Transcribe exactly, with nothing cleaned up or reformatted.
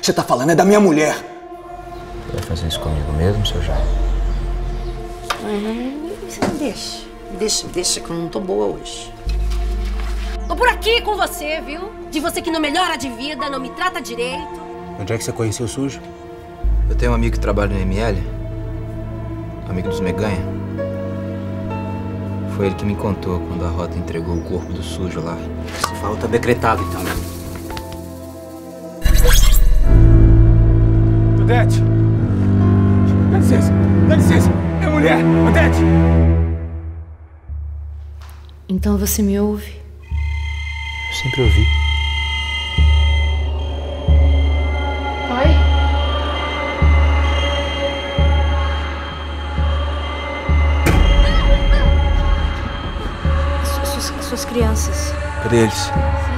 Você tá falando é da minha mulher. Vai fazer isso comigo mesmo, seu Jair? Uhum. Deixa, deixa, deixa que eu não tô boa hoje. Tô por aqui com você, viu? De você que não melhora de vida, não me trata direito. Onde é que você conheceu o sujo? Eu tenho um amigo que trabalha no M L, amigo dos Meganha. Foi ele que me contou quando a Rota entregou o corpo do sujo lá. Você falou, tá decretado então. Odete! Dá licença, dá licença! É mulher! Odete! Então você me ouve? Eu sempre ouvi. Pai? Suas, suas crianças. Cadê eles?